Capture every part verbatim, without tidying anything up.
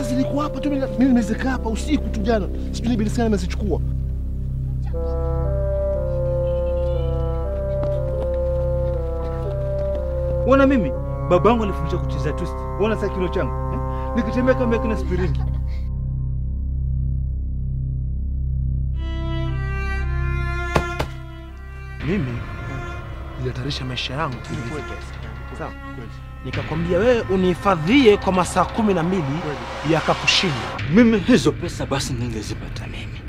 zilikuwa hapa tu, mimi nimezeka hapa usiku tu jana. Sijui bila sana nimezichukua. Unaona mimi babangu alifundisha kucheza twist. Unaona sasa kilo changu. Eh? Nikitembea kama kina spiringi. Mimi nilihatarisha maisha yangu ili sawa. Nikakwambia wewe unihifadhie kwa masaa kumi na mbili yakakushinda. Mimi hizo pesa basi ningezipata mimi.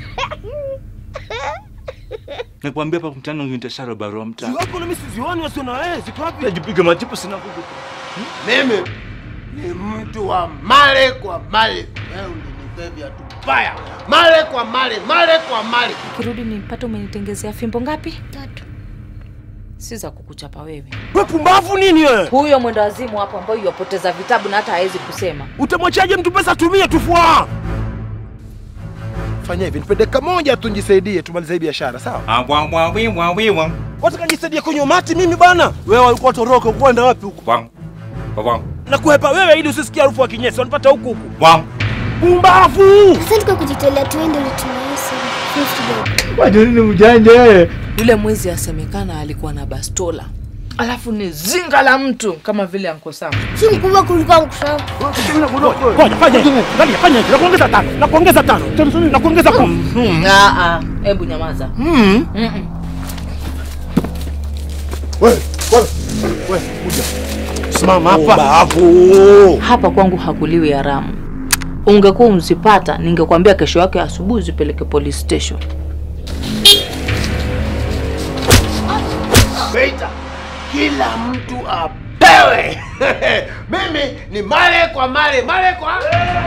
Nakwambia hapa mtano ngitasara barua mtano. Sio hapo na mimi sizioni wasio na wewe, ziko wapi? Najipiga majipu sina nguvu. Mimi ni mtu wa male kwa male. Wewe unanibebia tu baya. Male kwa male, male kwa male. Kirudi nipate umenitengezea fimbo ngapi? Tatu. Si za kukuchapa wewe. Wewe pumbavu nini wewe? Huyo mwenda wazimu hapo ambaye yopoteza vitabu na hata hawezi kusema. Utamwachaje mtu pesa tumie tufua? Fanya hivi, nipe dakika moja tu nijisaidie tumalize hii biashara, sawa? Ah bwa bwa wi bwa wi bwa. Wataka nijisaidie kwenye mati mimi bana? Wewe ulikuwa toroka kwenda wapi huko? Bwa. Bwa. Na kuhepa wewe ili usisikie harufu ya kinyesi, unapata huku huku. Bwa. Pumbavu! Asante kwa kujitolea tuende na tunaisi. fifty bob. Waje nini mjanja wewe? Yule mwizi asemekana alikuwa na bastola. Alafu ni zinga la mtu kama vile Uncle Sam. Si mkubwa kuliko Uncle Sam. Ngoja, fanya hivi. Ngoja, fanya hivi. Nakuongeza tano. Nakuongeza tano. Nakuongeza kumi. Ah ah, hebu nyamaza. Mm. Mm. Wewe, wewe. Wewe, kuja. Simama hapa. Babu. Hapa kwangu hakuliwi haramu. Ungekuwa umzipata, ningekwambia kesho yake asubuhi zipeleke police station. Waiter, kila mtu apewe. Mimi ni male kwa male, male kwa